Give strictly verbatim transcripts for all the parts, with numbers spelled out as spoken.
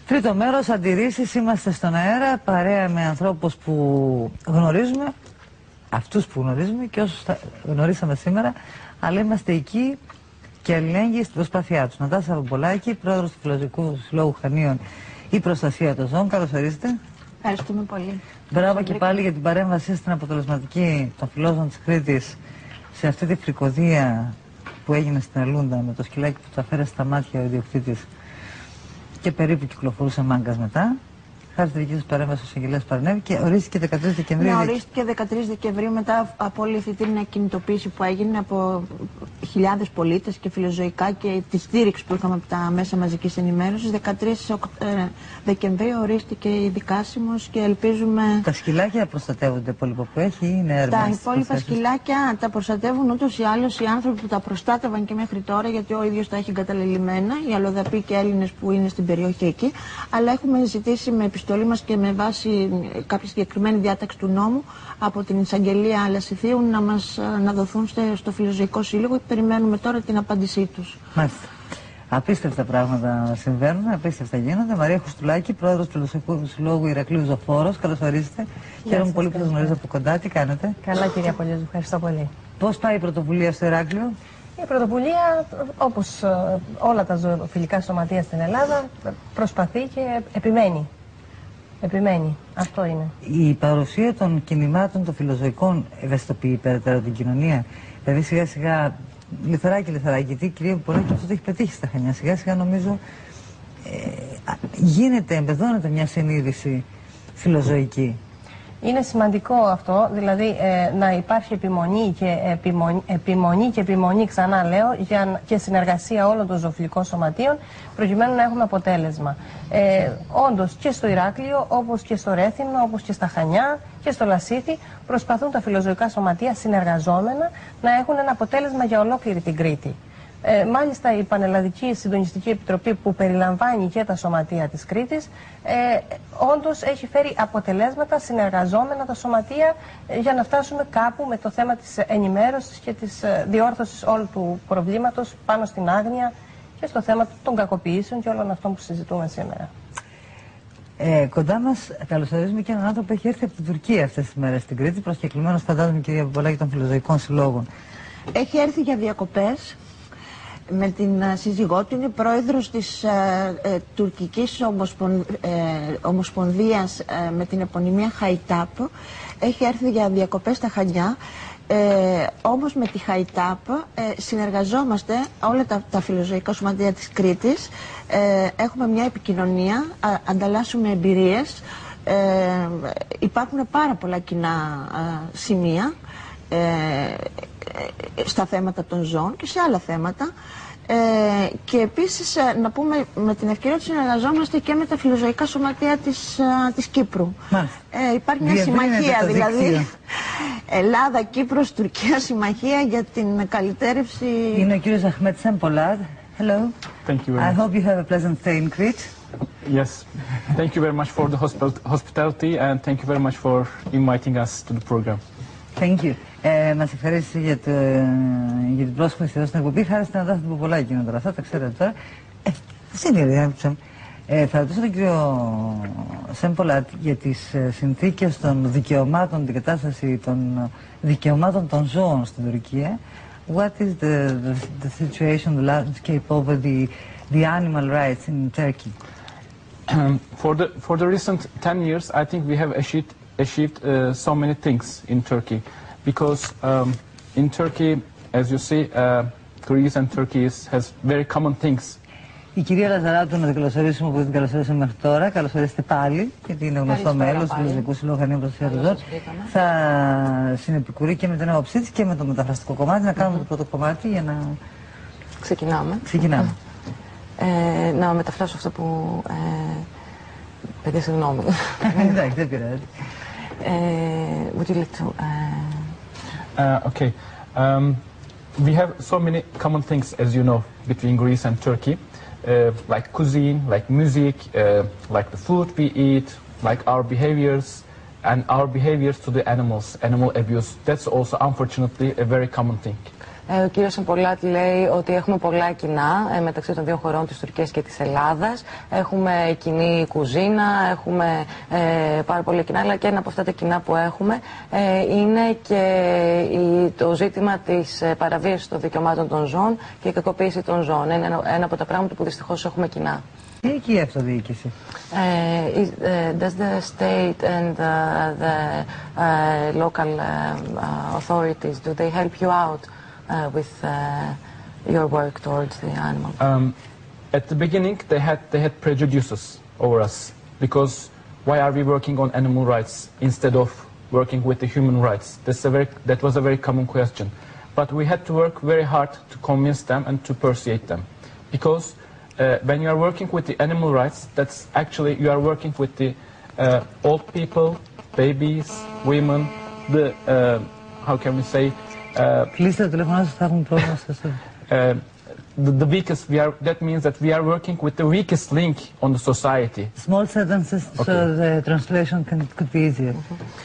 Τρίτο μέρος, αντιρρήσεις. Είμαστε στον αέρα, παρέα με ανθρώπους που γνωρίζουμε, αυτούς που γνωρίζουμε και όσους γνωρίσαμε σήμερα, αλλά είμαστε εκεί και αλληλέγγυοι στην προσπάθειά τους. Νατάσα Βαμπολάκη, πρόεδρος του Φιλοζωικού Συλλόγου Χανίων, η προστασία των ζώων. Καλώς ορίσατε. Ευχαριστούμε πολύ. Μπράβο και πάλι για την παρέμβαση στην αποτελεσματική των φιλόζων της Κρήτης σε αυτή τη φρικοδία που έγινε στην Ελούντα με το σκυλάκι που του αφαίρεσε στα μάτια ο ιδιοκτήτης και περίπου κυκλοφορούσε μάγκας μετά. Χάρη στη δική σας παρέμβαση ο εισαγγελέας παρενέβη και ορίστηκε δεκατρείς Δεκεμβρίου. Ναι, ορίστηκε δεκατρείς Δεκεμβρίου μετά από όλη αυτή την κινητοποίηση που έγινε από χιλιάδες πολίτες και φιλοζωικά και τη στήριξη που είχαμε από τα μέσα μαζικής ενημέρωσης. δεκατρείς Δεκεμβρίου ορίστηκε η δικάσιμος και ελπίζουμε. Τα σκυλάκια προστατεύονται πολύ που έχει ή είναι έρευνα? Τα υπόλοιπα σκυλάκια τα προστατεύουν ούτως ή άλλως οι άνθρωποι που τα προστάτευαν και μέχρι τώρα, γιατί ο ίδιος τα έχει εγκαταλελειμμένα, οι αλλοδαποί και Έλληνες που είναι στην περιοχή εκεί. Αλλά έχουμε ζητήσει με επιστολή μας και με βάση κάποια συγκεκριμένη διάταξη του νόμου από την εισαγγελία Λασιθίου να μας να δοθούν στο Φιλοζωικό Σύλλογο και περιμένουμε τώρα την απάντησή τους. Μάλιστα. Απίστευτα πράγματα συμβαίνουν, απίστευτα γίνονται. Μαρία Χουστουλάκη, πρόεδρος του Φιλοζωικού Συλλόγου Ηρακλείου Ζωφόρος. Καλώς ορίσατε. Χαίρομαι πολύ που σας γνωρίζω από κοντά. Τι κάνετε? Καλά, κυρία Πολιόζου, ευχαριστώ πολύ. Πώς πάει η πρωτοβουλία στο Ηράκλειο? Η πρωτοβουλία, όπως όλα τα ζωοφιλικά σωματεία στην Ελλάδα, προσπαθεί και επιμένει. Επιμένει. Αυτό είναι. Η παρουσία των κινημάτων των φιλοζωικών ευαισθητοποιεί περαιτέρω την κοινωνία. Δηλαδή σιγά σιγά, λιθαράκι λιθαράκι, γιατί η κυρία Πολάκη αυτό το έχει πετύχει στα Χανιά. Σιγά σιγά νομίζω ε, γίνεται, εμπεδώνεται μια συνείδηση φιλοζωική. Είναι σημαντικό αυτό, δηλαδή ε, να υπάρχει επιμονή και επιμονή, επιμονή και επιμονή, ξανά λέω, για, και συνεργασία όλων των ζωοφιλικών σωματείων, προκειμένου να έχουμε αποτέλεσμα. Ε, όντως και στο Ηράκλειο, όπως και στο Ρέθυμνο, όπως και στα Χανιά και στο Λασίθι, προσπαθούν τα φιλοζωικά σωματεία συνεργαζόμενα να έχουν ένα αποτέλεσμα για ολόκληρη την Κρήτη. Ε, μάλιστα η Πανελλαδική Συντονιστική Επιτροπή που περιλαμβάνει και τα σωματεία της Κρήτης ε, όντως έχει φέρει αποτελέσματα συνεργαζόμενα τα σωματεία ε, για να φτάσουμε κάπου με το θέμα της ενημέρωσης και της ε, διόρθωσης όλου του προβλήματος πάνω στην άγνοια και στο θέμα των κακοποιήσεων και όλων αυτών που συζητούμε σήμερα. Ε, κοντά μας καλωσορίζουμε και έναν άνθρωπο που έχει έρθει από την Τουρκία αυτές τις μέρες στην Κρήτη, προσκεκλημένος φαντάζομαι κυρία Βαμπολάκη των Φιλοζωικών Συλλόγων. Έχει έρθει για διακοπές με την uh, σύζυγό του, είναι πρόεδρος της uh, uh, τουρκικής ομοσπον, uh, ομοσπονδίας uh, με την επωνυμία Χαϊτάπ. Έχει έρθει για διακοπές στα Χανιά. Ε, όμως με τη Χαϊτάπ ε, συνεργαζόμαστε όλα τα, τα φιλοζωικά σωματεία της Κρήτης. Ε, έχουμε μια επικοινωνία, α, ανταλλάσσουμε εμπειρίες. Ε, υπάρχουν πάρα πολλά κοινά α, σημεία ε, στα θέματα των ζώων και σε άλλα θέματα. Ε, και επίσης να πούμε με την ευκαιρία ότι συνεργαζόμαστε και με τα φιλοζωικά σωματεία της, της Κύπρου. Ε, υπάρχει μια συμμαχία δηλαδή Ελλάδα, Κύπρος, Τουρκία, συμμαχία για την καλυτέρευση. Είναι ο κύριος Αχμέτ Σεμπολάτ. Hello. Thank you very I much. hope you have a pleasant stay in Crete. Yes. Thank you very much for the hospitality and thank you very much for inviting us to the program. Thank you. Ε, μας ευχαρίστησε για, το, για την πρόσκληση εδώ στην εκπομπή. Χάρη στην Νατάσα Βαμπολάκη γίνονται όλα αυτά, τα ξέρετε τώρα. Ε, σύνδερη, ε, θα ρωτήσω τον κύριο Σεμπολάτ για τις ε, συνθήκες των δικαιωμάτων, την κατάσταση των δικαιωμάτων των ζώων στην Τουρκία. What is the, the, the situation, the landscape over the, the animal rights in Turkey? Um, for the for the recent ten years, I think we have achieved achieved uh, so many things in Turkey. Because um, in Turkey, as you see, uh, Greece and Turkey has very common things. Η κυρία Λαζαράτου, να την καλωσορίσουμε που την καλωσορίσαμε μέχρι τώρα. Καλωσορίστε πάλι, γιατί είναι γνωστό μέλος του Φιλοζωικού Συλλόγου Χανίων Προστασία των Ζώων. Θα συνεπικουρεί και με την άποψή της και με το μεταφραστικό κομμάτι. Να κάνουμε mm -hmm. το πρώτο κομμάτι για να. Ξεκινάμε. Ξεκινάμε. Ε, να μεταφράσω αυτό που. Ε, παιδιά, συγγνώμη. Εντάξει, δεν πειράζει. Would you like to? Uh... Uh, okay. Um, we have so many common things, as you know, between Greece and Turkey, uh, like cuisine, like music, uh, like the food we eat, like our behaviors, and our behaviors to the animals, animal abuse. That's also, unfortunately, a very common thing. Ε, ο κύριος Εμπολάτη λέει ότι έχουμε πολλά κοινά ε, μεταξύ των δύο χωρών, της Τουρκίας και της Ελλάδας. Έχουμε κοινή κουζίνα, έχουμε ε, πάρα πολλά κοινά, αλλά και ένα από αυτά τα κοινά που έχουμε ε, είναι και η, το ζήτημα της ε, παραβίασης των δικαιωμάτων των ζώων και η κακοποίηση των ζώων. Είναι ένα, ένα από τα πράγματα που δυστυχώς έχουμε κοινά. Τι εκεί η αυτοδιοίκηση? Uh, is, uh, does the state and uh, the uh, local uh, uh, authorities, do they help you out uh, with uh, your work towards the animal? Um, at the beginning, they had they had prejudices over us because why are we working on animal rights instead of working with the human rights? That's a very that was a very common question, but we had to work very hard to convince them and to persuade them, because uh, when you are working with the animal rights, that's actually you are working with the uh, old people, babies, women, the uh, how can we say? Uh, Κλείστε το τηλέφωνο σας, θα έχουν πρόβλημα στο uh, the, the weakest we are that means that we are working with the weakest link on the society. Small sentences, okay. So the translation can, could be easier.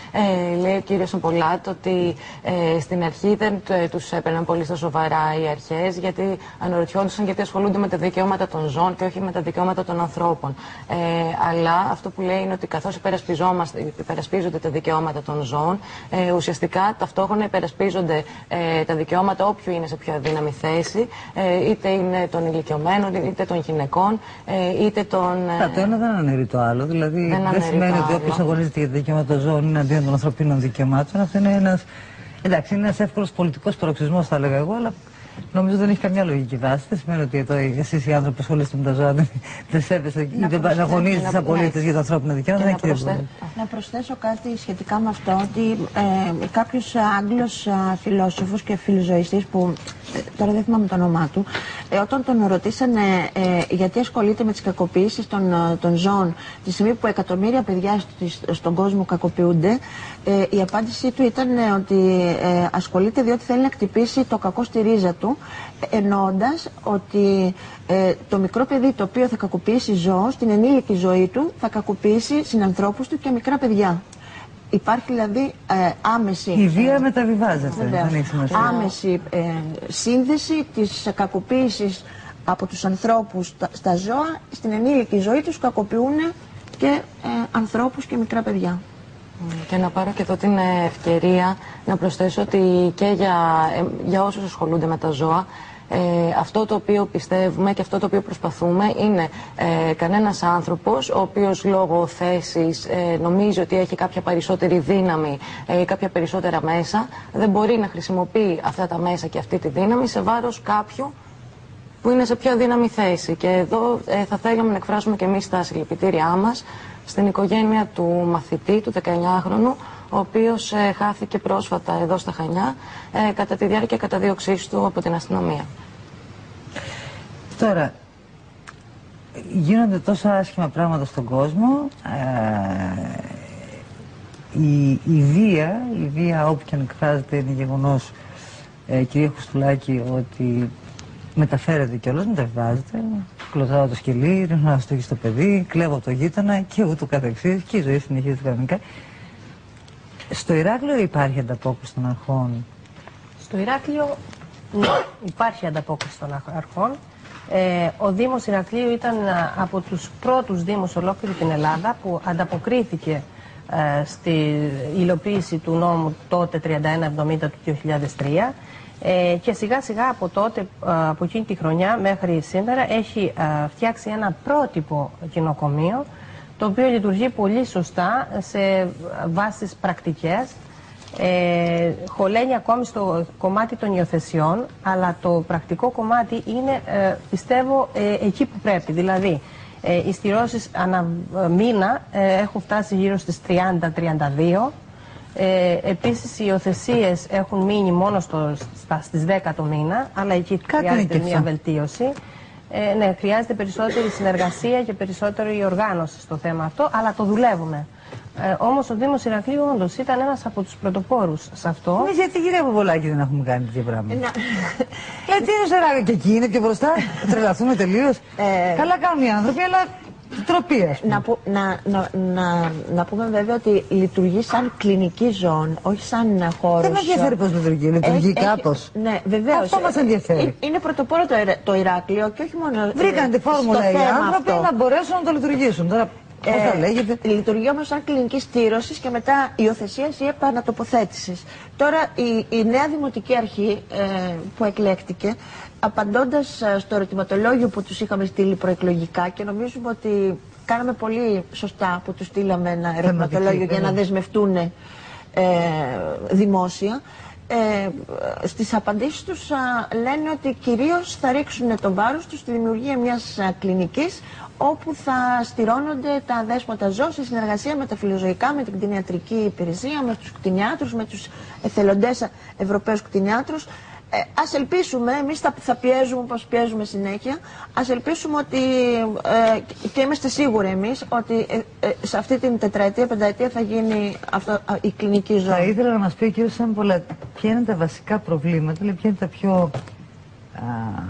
Ε, λέει ο κύριος Ομπολάτ ότι ε, στην αρχή δεν ε, τους έπαιρναν πολύ στα σοβαρά οι αρχές, γιατί αναρωτιόντουσαν γιατί ασχολούνται με τα δικαιώματα των ζώων και όχι με τα δικαιώματα των ανθρώπων. Ε, αλλά αυτό που λέει είναι ότι καθώς υπερασπίζονται τα δικαιώματα των ζώων, ε, ουσιαστικά ταυτόχρονα υπερασπίζονται ε, τα δικαιώματα όποιου είναι σε πιο αδύναμη θέση, ε, είτε είναι των ηλικιωμένων, είτε των γυναικών, ε, είτε των... Ε, το ένα δεν αναιρεί το άλλο. Δηλαδή δεν, δεν σημαίνει ότι όποιος αγωνίζεται για τα δικαιώματα των ζώων είναι αντίον των ανθρωπίνων δικαιωμάτων. Αυτό είναι ένας, εντάξει, είναι ένας εύκολος πολιτικός προοξισμός, θα έλεγα εγώ, αλλά νομίζω δεν έχει καμιά λογική βάση. Δεν σημαίνει ότι εδώ εσείς οι άνθρωποι που ασχολείστε με τα ζώα δεν, δεν σέβεστε ή δεν αγωνίζετε τις απολύτες για τα ανθρώπινα δικαιώματα. Να, προσθέ... να προσθέσω κάτι σχετικά με αυτό, ότι ε, κάποιος Άγγλος ε, φιλόσοφος και φιλοζωιστής που ε, τώρα δεν θυμάμαι το όνομά του, ε, όταν τον ρωτήσανε ε, γιατί ασχολείται με τις κακοποιήσεις των, των ζώων τη στιγμή που εκατομμύρια παιδιά στο, στον κόσμο κακοποιούνται, ε, η απάντησή του ήταν ε, ότι ε, ασχολείται διότι θέλει να χτυπήσει το κακό στη ρίζα του, εννοώντας ότι ε, το μικρό παιδί το οποίο θα κακοποιήσει ζώο στην ενήλικη ζωή του θα κακοποιήσει συνανθρώπους του και μικρά παιδιά. Υπάρχει δηλαδή ε, άμεση... Η βία ε, μεταβιβάζεται. Δεν έχει σημασία. Άμεση ε, σύνδεση της κακοποίησης από τους ανθρώπους στα, στα ζώα, στην ενήλικη ζωή τους κακοποιούν και ε, ανθρώπους και μικρά παιδιά. Και να πάρω και εδώ την ευκαιρία να προσθέσω ότι και για, για όσους ασχολούνται με τα ζώα, ε, αυτό το οποίο πιστεύουμε και αυτό το οποίο προσπαθούμε είναι ε, κανένας άνθρωπος ο οποίος λόγω θέσης ε, νομίζει ότι έχει κάποια περισσότερη δύναμη ή ε, κάποια περισσότερα μέσα, δεν μπορεί να χρησιμοποιεί αυτά τα μέσα και αυτή τη δύναμη σε βάρος κάποιου που είναι σε πιο αδύναμη θέση. Και εδώ ε, θα θέλαμε να εκφράσουμε και εμείς τα συλληπιτήριά μας στην οικογένεια του μαθητή, του δεκαεννιάχρονου, ο οποίος ε, χάθηκε πρόσφατα εδώ στα Χανιά ε, κατά τη διάρκεια καταδίωξής του από την αστυνομία. Τώρα, γίνονται τόσα άσχημα πράγματα στον κόσμο. Ε, η, η βία, η βία όπου και αν εκφράζεται είναι γεγονός, ε, κυρία Χουστουλάκη, ότι μεταφέρεται κιόλας, μεταβιβάζεται. Κλωτσάω το σκυλί, ρίχνω ένα στόχι στο παιδί, κλέβω από το γείτονα και ούτω καθεξής και η ζωή συνεχίζεται κανονικά. Στο Ηράκλειο υπάρχει ανταπόκριση των αρχών? Στο Ηράκλειο ναι, υπάρχει ανταπόκριση των αρχών. Ε, ο Δήμος Ηρακλείου ήταν από τους πρώτους δήμους ολόκληρη την Ελλάδα που ανταποκρίθηκε ε, στη υλοποίηση του νόμου τότε τριάντα ένα εβδομήντα του δύο χιλιάδες τρία. Ε, και σιγά σιγά από τότε, από εκείνη τη χρονιά μέχρι σήμερα, έχει α, φτιάξει ένα πρότυπο γυναικομείο, το οποίο λειτουργεί πολύ σωστά σε βάσεις πρακτικές. Ε, χωλαίνει ακόμη στο κομμάτι των υιοθεσιών, αλλά το πρακτικό κομμάτι είναι, ε, πιστεύω, ε, εκεί που πρέπει. Δηλαδή, ε, οι στηρώσεις ανά μήνα ε, έχουν φτάσει γύρω στις τριάντα με τριάντα δύο. Ε, επίσης οι υιοθεσίες έχουν μείνει μόνο στο, στα, στις δέκα το μήνα, αλλά εκεί χρειάζεται μια βελτίωση. Ε, ναι, χρειάζεται περισσότερη συνεργασία και περισσότερη οργάνωση στο θέμα αυτό, αλλά το δουλεύουμε. Ε, όμως ο Δήμος Ηρακλείου όντως ήταν ένας από τους πρωτοπόρους σε αυτό. Εμείς γιατί κυρία Ποπολάκη δεν έχουμε κάνει τέτοια πράγματα? Γιατί είναι σεράγα και εκεί είναι πιο μπροστά, τρελαθούμε τελείως. Ε... Καλά κάνουν οι άνθρωποι, αλλά τροπή, ας πούμε. Να, που, να, να, να, να πούμε βέβαια ότι λειτουργεί σαν κλινική ζώνη, όχι σαν χώρος. Δεν με ενδιαφέρει πώς λειτουργεί, λειτουργεί έχει, κάπως. Ναι, βεβαίως. Αυτό μας ενδιαφέρει. Είναι, είναι πρωτοπόρο το, το Ηράκλειο και όχι μόνο. Βρήκαν τη φόρμουλα οι άνθρωποι αυτό. Να μπορέσουν να το λειτουργήσουν. Τώρα, πώς Ε, θα λέγεται. Λειτουργεί όμως σαν κλινική στήρωση και μετά υιοθεσίας ή επανατοποθέτησης. Τώρα η, η νέα δημοτική αρχή ε, που εκλέχτηκε, απαντώντας στο ερωτηματολόγιο που τους είχαμε στείλει προεκλογικά, και νομίζουμε ότι κάναμε πολύ σωστά που τους στείλαμε ένα ερωτηματολόγιο για να δεσμευτούν ε, δημόσια, Ε, στις απαντήσεις τους α, λένε ότι κυρίως θα ρίξουν τον βάρος τους στη δημιουργία μιας α, κλινικής όπου θα στηρώνονται τα αδέσποτα ζώα σε συνεργασία με τα φιλοζωικά, με την κτηνιατρική υπηρεσία, με τους κτηνιάτρους, με τους εθελοντές Ευρωπαίους κτηνιάτρους. Ε, ας ελπίσουμε, εμείς θα, θα πιέζουμε όπως πιέζουμε συνέχεια, ας ελπίσουμε ότι, ε, και είμαστε σίγουροι εμείς, ότι ε, ε, σε αυτή την τετραετία, πενταετία θα γίνει αυτό, α, η κλινική ζώνη. Θα ήθελα να μας πει ο κ. Σάμπολα ποια είναι τα βασικά προβλήματα, δηλαδή ποια είναι τα πιο α,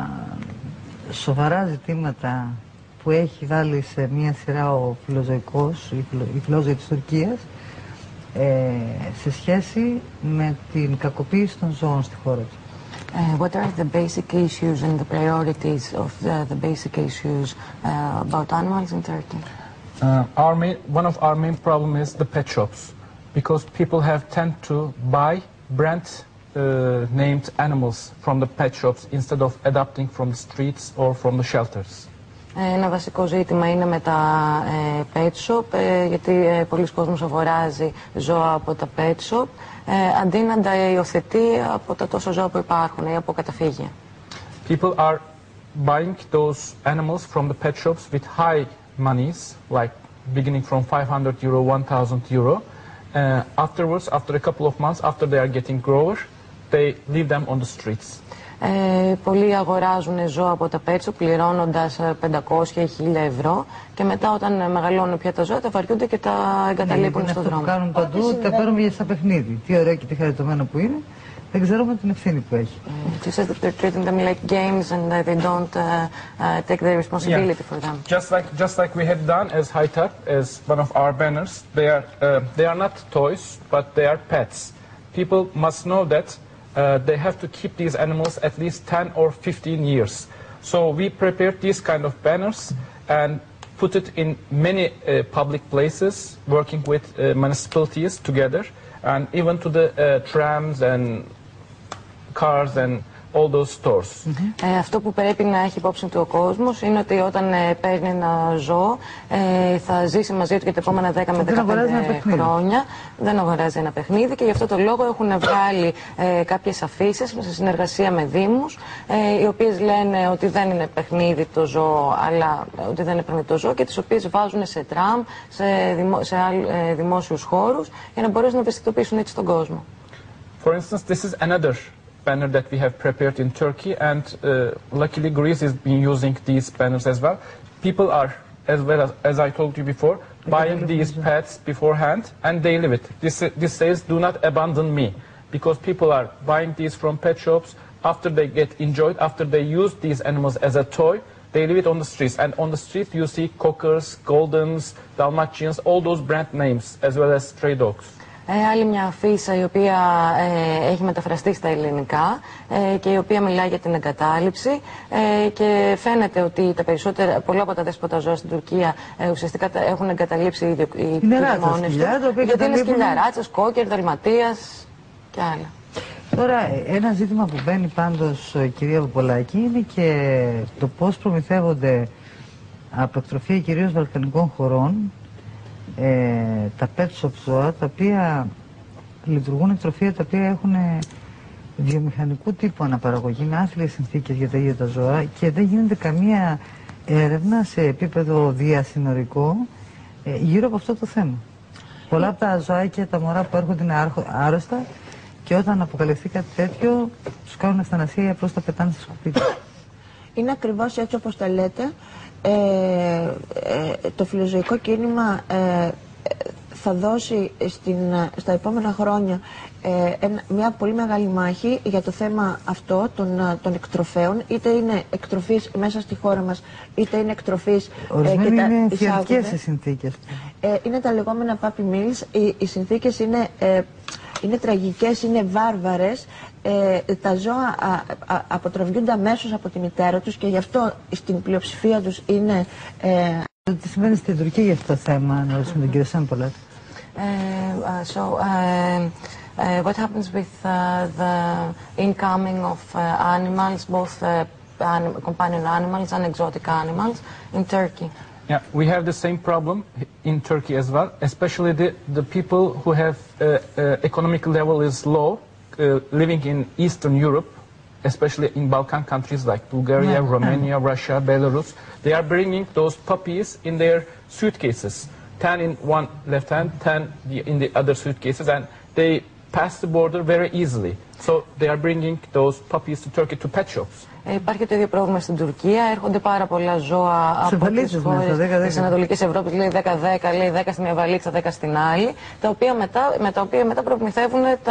σοβαρά ζητήματα που έχει βάλει σε μία σειρά ο φιλοζωικός, η, φιλο, η φιλόζωη της Τουρκίας, ε, σε σχέση με την κακοποίηση των ζώων στη χώρα του. Uh, what are the basic issues and the priorities of the, the basic issues uh, about animals in Turkey? Uh, our main, one of our main problem is the pet shops, because people have tend to buy brand uh, named animals from the pet shops instead of adopting from the streets or from the shelters. Ένα βασικό ζήτημα είναι με τα ε, pet shop, ε, γιατί ε, πολλοί κόσμος αγοράζει ζώα από τα pet shop, ε, αντί να τα υιοθετεί από τα τόσα ζώα που υπάρχουν ή από καταφύγια. People are buying those animals from the pet shops with high monies, like beginning from five hundred euro, one thousand euro. Uh, afterwards, after a couple of months, after they are getting grower, they leave them on the streets. Ε, πολλοί αγοράζουν ζώα από τα pet shop πληρώνοντας πεντακόσια ή χίλια ευρώ και μετά όταν μεγαλώνουν πια τα ζώα τα βαριούνται και τα εγκαταλείπουν ναι, στον αυτό δρόμο. Το κάνουν παντού, τα παίρνουν για σαν παιχνίδι. Τι ωραίο και τι χαριτωμένο που είναι, δεν ξέρουμε την ευθύνη που έχει. She says that they're treating them like games and that they don't uh, uh, take the responsibility Yeah. for them. Just like just like we have done as Haytap, as one of our banners, they are uh, they are not toys, but they are pets. People must know that Uh, they have to keep these animals at least ten or fifteen years. So we prepared these kind of banners and put it in many uh, public places, working with uh, municipalities together, and even to the uh, trams and cars and all those stores. Mm-hmm. ε, αυτό που πρέπει να έχει υπόψη του ο κόσμος είναι ότι όταν ε, παίρνει ένα ζώο ε, θα ζήσει μαζί του για τα επόμενα δέκα με δεκαπέντε χρόνια. Δεν αγοράζει ένα παιχνίδι και γι' αυτό το λόγο έχουν βγάλει ε, κάποιες αφήσεις σε συνεργασία με δήμους, ε, οι οποίες λένε ότι δεν είναι παιχνίδι το ζώο, αλλά ότι δεν είναι παιχνίδι το ζώο και τις οποίες βάζουν σε τραμ, σε, δημο, σε ε, δημόσιους χώρους για να μπορέσουν να ευαισθητοποιήσουν έτσι τον κόσμο. For instance, this is another banner that we have prepared in Turkey, and uh, luckily Greece is been using these banners as well. People are, as well as, as I told you before, buying these pets beforehand and they leave it. This, this says, do not abandon me, because people are buying these from pet shops. After they get enjoyed, after they use these animals as a toy, they leave it on the streets. And on the street you see cockers, Goldens, Dalmatians, all those brand names, as well as stray dogs. Ε, άλλη μια αφίσα η οποία ε, έχει μεταφραστεί στα ελληνικά ε, και η οποία μιλάει για την εγκατάλειψη ε, και φαίνεται ότι τα περισσότερα, πολλά από τα δέσποτα ζώα στην Τουρκία ε, ουσιαστικά έχουν εγκαταλείψει οι ιδιοκτήτες του, γιατί είναι σκυλιά, ράτσες, κόκερ, δαλματίας και άλλα. Τώρα, ένα ζήτημα που μπαίνει πάντως, κυρία Ποπολάκη, είναι και το πώς προμηθεύονται από εκτροφία κυρίως βαλκανικών χωρών Ε, τα pet shop ζώα, τα οποία λειτουργούν εκτροφία, τα οποία έχουν βιομηχανικού τύπου αναπαραγωγή με άθλιες συνθήκες για τα ίδια τα ζώα και δεν γίνεται καμία έρευνα σε επίπεδο διασυνορικό ε, γύρω από αυτό το θέμα. Πολλά από τα ζωάκια, τα μωρά που έρχονται είναι άρρωστα και όταν αποκαλυφθεί κάτι τέτοιο τους κάνουν αυθανασία ή απλώς τα πετάνε στα σκουπίδια. Είναι ακριβώς έτσι όπως τα λέτε. Ε, ε, το φιλοζωικό κίνημα ε, θα θα δώσει στην, στα επόμενα χρόνια ε, ένα, μια πολύ μεγάλη μάχη για το θέμα αυτό των, των εκτροφέων, είτε είναι εκτροφής μέσα στη χώρα μας, είτε είναι εκτροφής Ορισμένοι ε, και τα είναι εισάγονται. φιαλτικές οι συνθήκες. Ε, είναι τα λεγόμενα puppy mills, οι, οι συνθήκες είναι, ε, είναι τραγικές, είναι βάρβαρες, ε, τα ζώα α, α, αποτραβιούνται αμέσως από τη μητέρα τους και γι' αυτό στην πλειοψηφία τους είναι... Ε, Τι συμβαίνει στην Τουρκία για αυτό το θέμα, να ρωτήσουμε τον κύριο Σέμπολατ. So, uh, uh, what happens with uh, the incoming of uh, animals, both uh, anim companion animals and exotic animals in Turkey? Yeah, we have the same problem in Turkey as well, especially the, the people who have uh, uh, economic level is low, uh, living in Eastern Europe, especially in Balkan countries like Bulgaria, Romania, Russia, Belarus. They are bringing those puppies in their suitcases, ten in one left hand, ten in the other suitcases, and they pass the border very easily. So they are bringing those puppies to Turkey, to pet shops. Ε, υπάρχει το ίδιο πρόβλημα στην Τουρκία. Έρχονται πάρα πολλά ζώα από τις χώρες της Ανατολικής Ευρώπης. Λέει δέκα δέκα, λέει δέκα στη μια βαλίτσα, δέκα στην άλλη. Τα οποία μετά, με τα οποία μετά προμηθεύουν τα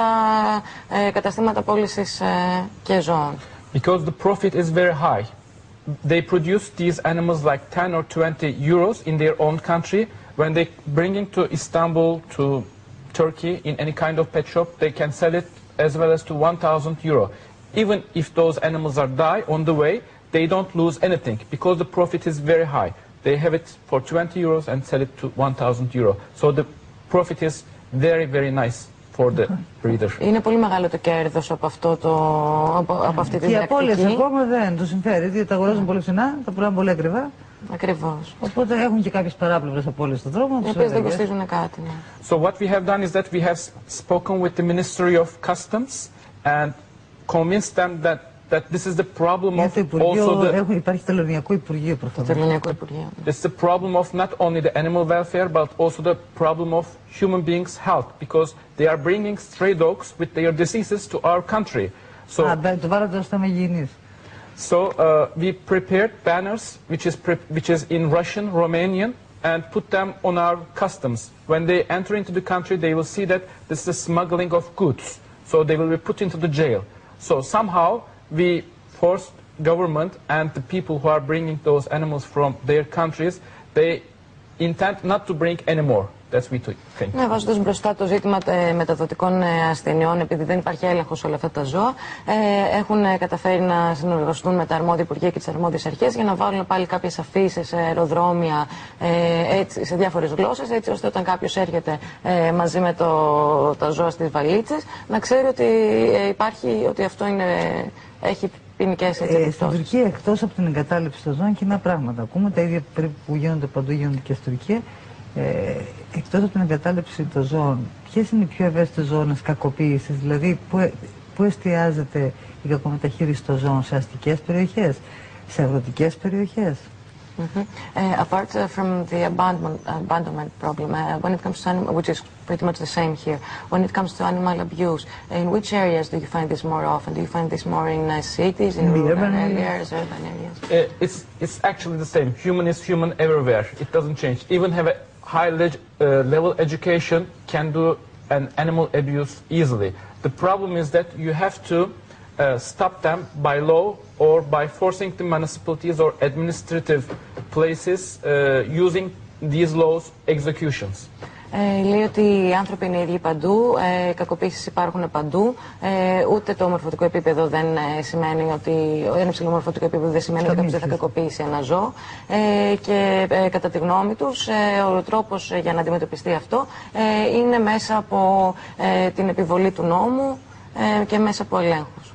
ε, καταστήματα πώλησης ε, και ζώων. Because the profit is very high. They produce these animals like ten or twenty euros in their own country. When they bring it to Istanbul, to Turkey, in any kind of pet shop, they can sell it as well as to one thousand euro. Even if those animals are die on the way, they don't lose anything because the profit is very high. They have it for twenty euros and sell it to one thousand euro. So the profit is very, very nice for the breeder. Είναι πολύ μεγάλο το κέρδος από, αυτό το, από, από αυτή τη διδακτική. Και οι απώλειες ακόμα δεν τους συμφέρει, διότι τα αγοράζουν πολύ φθηνά, τα πουλάνε πολύ ακριβά. Ακριβώς. Οπότε έχουν και κάποιες παράπλευρες απώλειες στον δρόμο. Οι οποίες δεν κοστίζουν κάτι. Ναι. So what we have done is that we have spoken with the Ministry of Customs and convinced them that that this is the problem of also the... Έχουν, υπάρχει τελωνιακό υπουργείο προφανώς. Τελωνιακό υπουργείο. It's the problem of not only the animal welfare but also the problem of human beings' health because they are bringing stray dogs with their diseases to our country. So, Α, το βάλατε ως θέμα υγιεινής. So uh, we prepared banners which is pre which is in Russian, Romanian, and put them on our customs. When they enter into the country, they will see that this is smuggling of goods. So they will be put into the jail. So somehow we forced government and the people who are bringing those animals from their countries, they intend not to bring anymore. That's we think. Ναι, βάζοντας μπροστά το ζήτημα ε, μεταδοτικών ε, ασθενειών, επειδή δεν υπάρχει έλεγχος σε όλα αυτά τα ζώα, ε, έχουν ε, καταφέρει να συνεργαστούν με τα αρμόδια υπουργεία και τις αρμόδιες αρχές για να βάλουν πάλι κάποιες αφήσεις σε αεροδρόμια ε, έτσι, σε διάφορες γλώσσες, έτσι ώστε όταν κάποιος έρχεται ε, μαζί με το, τα ζώα στις βαλίτσες, να ξέρει ότι ε, υπάρχει, ότι αυτό είναι, έχει ποινικές έτσι, ε, στην Τουρκία, εκτός από την εγκατάλειψη των ζώων, κοινά πράγματα ακούμε, τα ίδια που γίνονται παντού γίνονται και στην Τουρκία. Ε, εκτός από την εγκατάλειψη των ζώων, ποιες είναι οι πιο ευαίσθητες ζώνες κακοποίησης, δηλαδή που, που εστιάζεται η κακομεταχείριση των ζώων, σε αστικές περιοχές, σε αγροτικές περιοχές? Mm-hmm. uh, apart uh, from the abandonment, abandonment problem, uh, when it comes to animal, which is pretty much the same here, when it comes to animal abuse, in which areas do you find this more often? Do you find this more in uh, cities, in, in rural urban areas, urban areas? Uh, it's, it's actually the same. Human is human everywhere. It doesn't change. Even have a high le uh, level education can do an animal abuse easily. The problem is that you have to uh, stop them by law or by forcing the municipalities or administrative places uh, using these laws executions. Ε, λέει ότι οι άνθρωποι είναι ίδιοι παντού, ε, κακοποίησεις υπάρχουν παντού, ε, ούτε το μορφωτικό επίπεδο δεν ε, σημαίνει ότι, ένα υψηλό μορφωτικό επίπεδο δεν σημαίνει ότι κάποιος δεν θα κακοποιήσει ένα ζώο ε, και ε, κατά τη γνώμη τους ε, ο τρόπος για να αντιμετωπιστεί αυτό ε, είναι μέσα από ε, την επιβολή του νόμου ε, και μέσα από ελέγχους.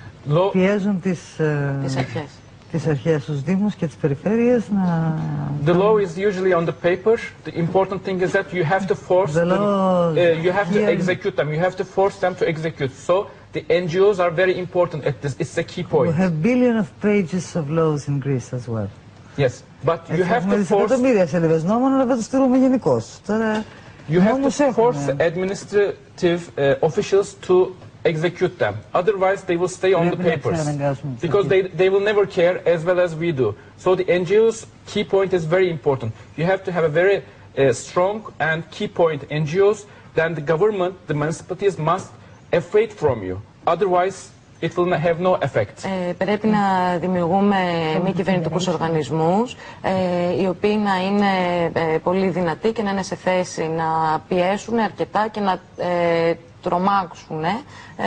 Πιέζουν τις, ε, τις αρχές. τις αρχές, τους δήμους και τις περιφέρειες να... The law is usually on the paper. The important thing is that you have to force the them, law, uh, you have to yeah. execute them. You have to force them to execute. So the N G Os are very important at this. It's the key point. We have billions of pages of laws in Greece as well. Yes, but you have to force... Εκατομμύρια σελίδες νόμων, αλλά δεν τους στείλουμε γενικώς. Τώρα, you have to force administrative uh, officials to execute them. Otherwise, they will stay on the papers because they, they will never care as well as we do. So the N G Os' key point is very important. You have to have a very uh, strong and key point N G Os, then the government, the municipalities must afraid from you. Otherwise, it will have no effect. Ε, πρέπει να δημιουργούμε μη κυβερνητικούς οργανισμούς, ε, οι οποίοι να είναι ε, πολύ δυνατοί και να είναι σε θέση να πιέσουν αρκετά και να ε, τρομάξουν ε,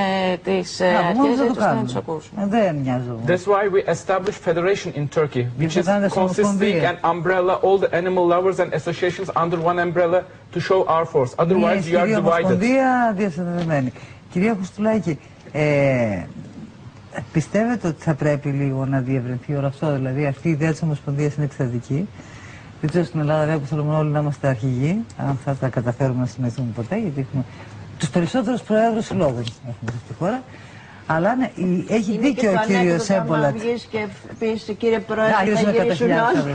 τις ε, αρχές έτσι ώστε να τους ακούσουν. Δεν μοιάζω. That's why we established federation in Turkey, which is consisting an umbrella, all the animal lovers and associations under one umbrella to show our force. Otherwise, you are divided. Ομοσπονδία διασυνδεδεμένη. Κυρία Χουστουλάκη, ε, πιστεύετε ότι θα πρέπει λίγο να διευρυνθεί όλο αυτό? Δηλαδή, αυτή η ιδέα της Ομοσπονδίας είναι εξαιρετική. Δεν ξέρω στην Ελλάδα βέβαια που θέλουμε όλοι να είμαστε αρχηγοί, αν θα τα καταφέρουμε να συνοηθούμε ποτέ, γιατί έχουμε τους περισσότερους προέδρους συλλόγων έχουμε στη χώρα. Αλλά ναι, έχει είναι δίκιο ο κύριος Έμπολα. Να βγεις και πεις, κύριε Πρόεδρε, θα γυρίσουν όλοι.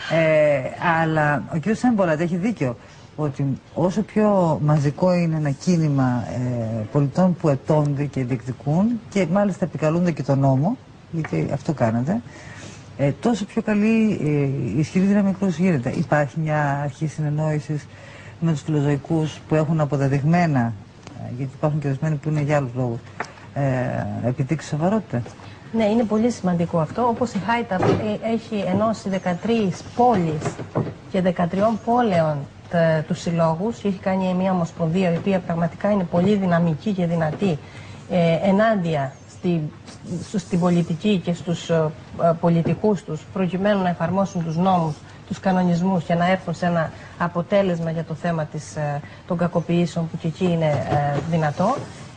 Ε, αλλά ο κύριος Έμπολα έχει δίκιο ότι όσο πιο μαζικό είναι ένα κίνημα ε, πολιτών που ετώνται και διεκδικούν και μάλιστα επικαλούνται και τον νόμο, γιατί αυτό κάνετε, ε, τόσο πιο καλή ε, ισχυρή δύναμη εκπρόσωπος γίνεται. Υπάρχει μια αρχή συνεννόησης με τους φιλοζωικούς που έχουν αποδεδειγμένα, ε, γιατί υπάρχουν και ορισμένοι που είναι για άλλους λόγους, ε, επιτύξει σοβαρότητα. Ναι, είναι πολύ σημαντικό αυτό. Όπως η Χάιτα έχει ενώσει δεκατρείς πόλεις και δεκατρείς πόλεων τους συλλόγους και έχει κάνει μια ομοσπονδία η οποία πραγματικά είναι πολύ δυναμική και δυνατή ε, ενάντια στη, στην πολιτική και στους ε, πολιτικούς τους προκειμένου να εφαρμόσουν τους νόμους, τους κανονισμούς και να έρθουν σε ένα αποτέλεσμα για το θέμα της, ε, των κακοποιήσεων που και εκεί είναι ε, δυνατό.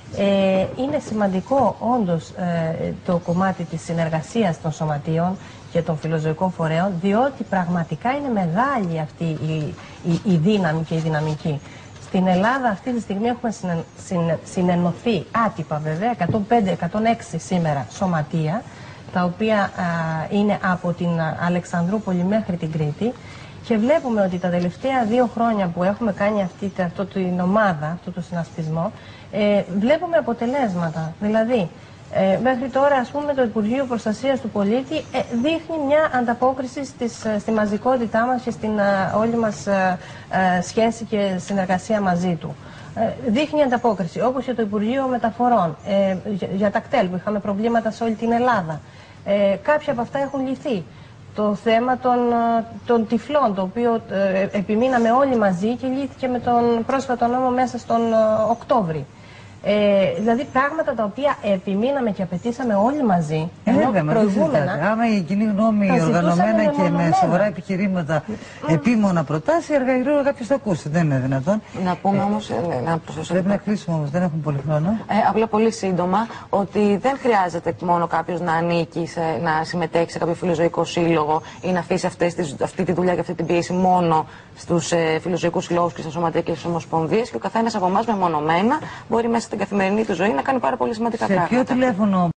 Ε, είναι σημαντικό όντως ε, το κομμάτι της συνεργασίας των σωματείων και των φιλοζωικών φορέων, διότι πραγματικά είναι μεγάλη αυτή η, η, η δύναμη και η δυναμική. Στην Ελλάδα αυτή τη στιγμή έχουμε συνε, συνε, συνενωθεί άτυπα βέβαια εκατόν πέντε εκατόν έξι σήμερα σωματεία, τα οποία α, είναι από την Αλεξανδρούπολη μέχρι την Κρήτη, και βλέπουμε ότι τα τελευταία δύο χρόνια που έχουμε κάνει αυτή, αυτή την ομάδα, αυτό το συνασπισμό, ε, βλέπουμε αποτελέσματα. Δηλαδή, ε, μέχρι τώρα, ας πούμε, το Υπουργείο Προστασίας του Πολίτη ε, δείχνει μια ανταπόκριση στις, στη μαζικότητά μας και στην α, όλη μας α, α, σχέση και συνεργασία μαζί του. Ε, δείχνει ανταπόκριση, όπως και το Υπουργείο Μεταφορών, ε, για, για τα κτέλ που είχαμε προβλήματα σε όλη την Ελλάδα. Ε, κάποια από αυτά έχουν λυθεί. Το θέμα των, των τυφλών, το οποίο ε, επιμείναμε όλοι μαζί και λύθηκε με τον πρόσφατο νόμο μέσα στον ε, Οκτώβρη. Ε, δηλαδή πράγματα τα οποία επιμείναμε και απαιτήσαμε όλοι μαζί, ε, ενώ βέβαια, προηγούμενα... Άμα η κοινή γνώμη οργανωμένα και με σοβαρά επιχειρήματα mm. επίμονα προτάσει, αργά ή γρήγορα κάποιος θα ακούσει. Δεν είναι δυνατόν. Να πούμε ε, όμως... Ε, να προσθέσω... Πρέπει να κλείσουμε όμως, δεν έχουμε πολύ χρόνο. Ε, απλά πολύ σύντομα, ότι δεν χρειάζεται μόνο κάποιος να ανήκει, σε, να συμμετέχει σε κάποιο φιλοζωικό σύλλογο ή να αφήσει αυτές τις, αυτή τη δουλειά και αυτή την πίεση μόνο στους ε, φιλοζωικούς συλλόγους και στα σωματεία και στις ομοσπονδίες, και ο καθένας από εμάς μεμονωμένα μπορεί μέσα στην καθημερινή του ζωή να κάνει πάρα πολύ σημαντικά σε πράγματα. Ποιο τηλέφωνο